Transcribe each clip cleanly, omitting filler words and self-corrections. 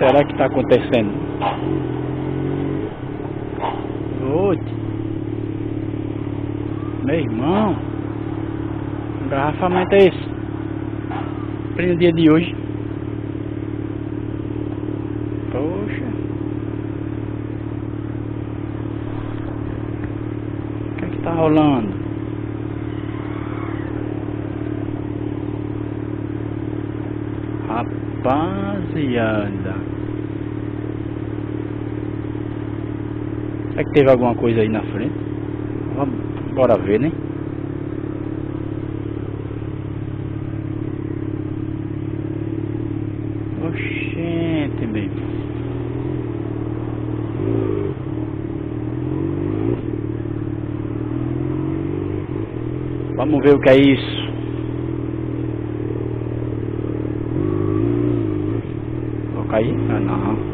será que tá acontecendo? Oi, meu irmão, que engarrafamento é esse? No dia de hoje. Poxa, o que é que tá rolando? Rapaziada, será que teve alguma coisa aí na frente? Vamos, bora ver, né? Oxente, meu. Vamos ver o que é isso. Vou cair? Ah, não.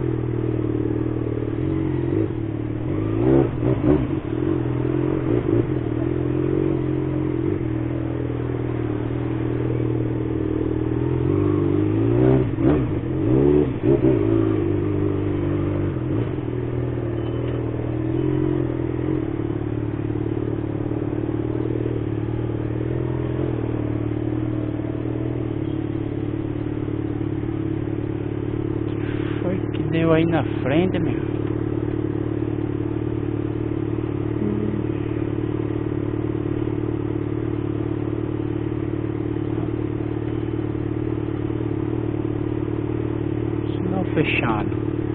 Foi que deu aí na frente, meu. Sinal fechado.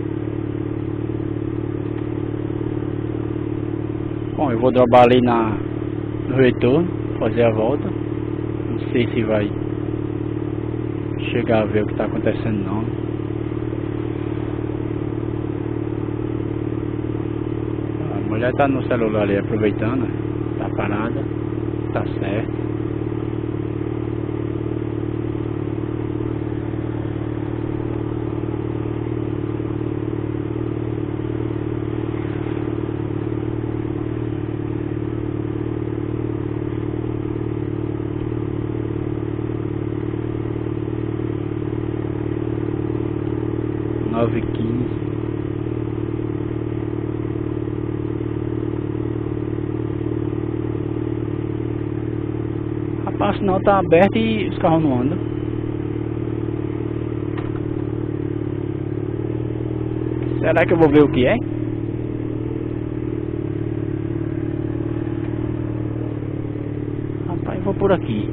Bom, eu vou dropar ali no retorno, fazer a volta. Não sei se vai chegar a ver o que está acontecendo não. A mulher tá no celular ali aproveitando, tá parada, tá certo. Nove h 15. Rapaz, o sinal tá aberto e os carros não andam. Será que eu vou ver o que é? Rapaz, eu vou por aqui.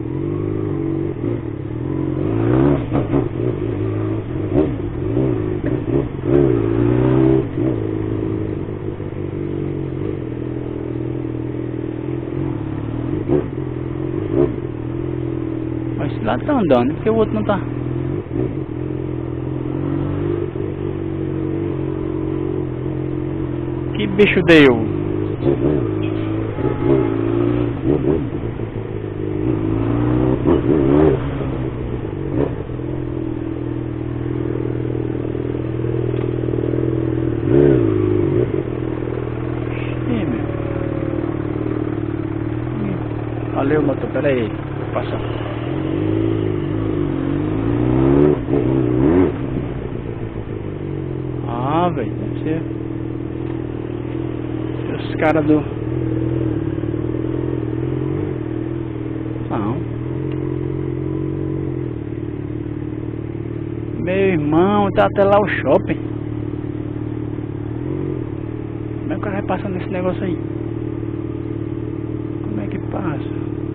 Mas esse lado tá andando, porque o outro não tá. Que bicho deu? Ih, meu. Valeu, motor, pera aí, vou passar. Ah, velho, deve ser os caras do... Não. Meu irmão, tá até lá o shopping. Como é que o cara vai passar nesse negócio aí? Como é que passa?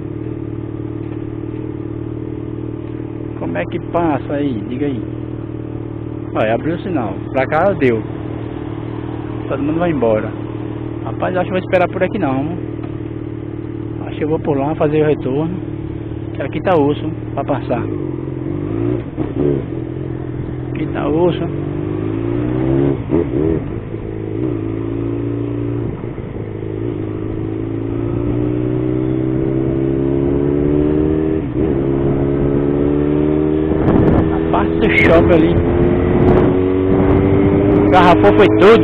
Como é que passa aí? Diga aí. Olha, abriu o sinal. Pra cá deu. Todo mundo vai embora. Rapaz, acho que vou esperar por aqui não. Acho que eu vou por lá fazer o retorno. Que aqui tá osso pra passar. Aqui tá osso. A parte do shopping ali. Garrafou foi tudo.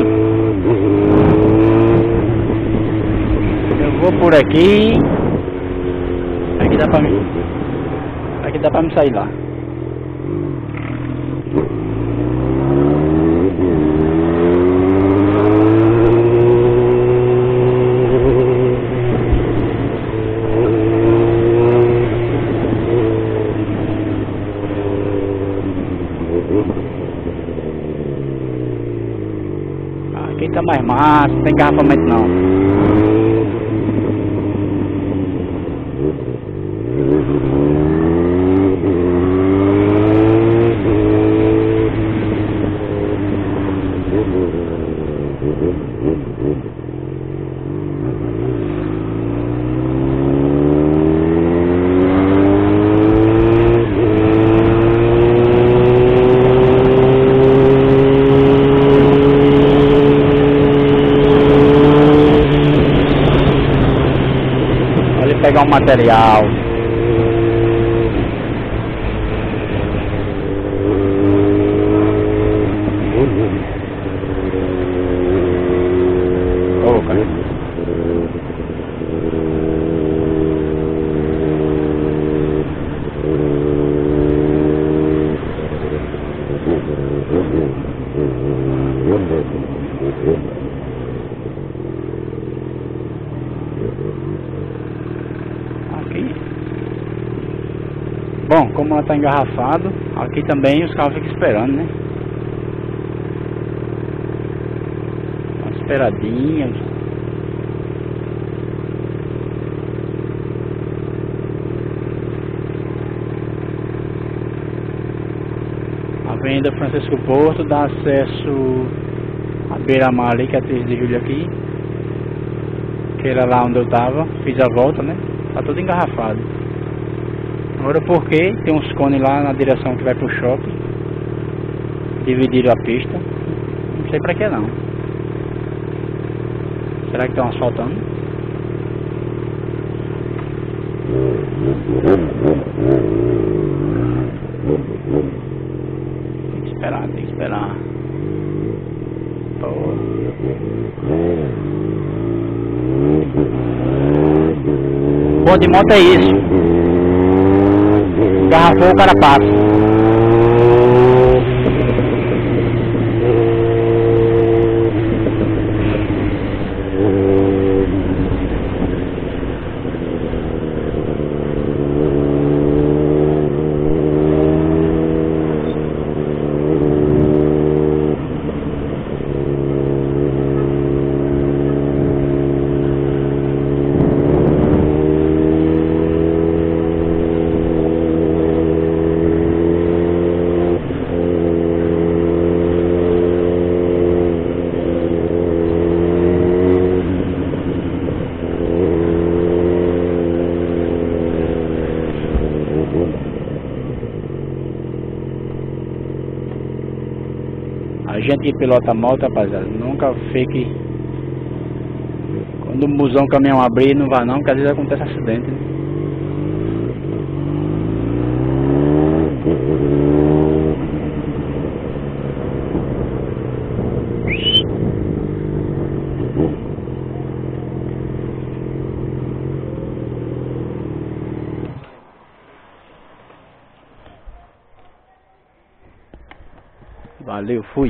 Eu vou por aqui. Aqui dá pra mim. Aqui dá pra me sair lá. Aqui tá mais massa, não tem engarrafamento não. Pegar um material. Oh, cara. Aqui. Bom, como ela está engarrafado, aqui também os carros ficam esperando, né? Uma esperadinha. Avenida Francisco Porto dá acesso à beira-mar ali, que é a 13 de julho aqui. Que era lá onde eu tava, fiz a volta, né? Tá tudo engarrafado. Agora porque tem uns cones lá na direção que vai pro shopping. Dividiram a pista. Não sei pra que não. Será que estão asfaltando? Tem que esperar, tem que esperar. Pô. Bom de moto é isso. Engarrafou, o cara passa. A gente que pilota moto, rapaziada, nunca fique... Quando o busão, o caminhão abrir, não vá não, porque às vezes acontece acidente, né? Valeu, fui.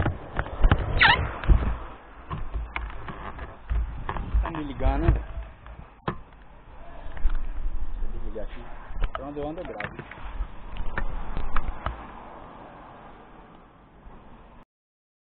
Tá me ligando, né? Deixa eu desligar aqui. Quando eu ando, eu gravo.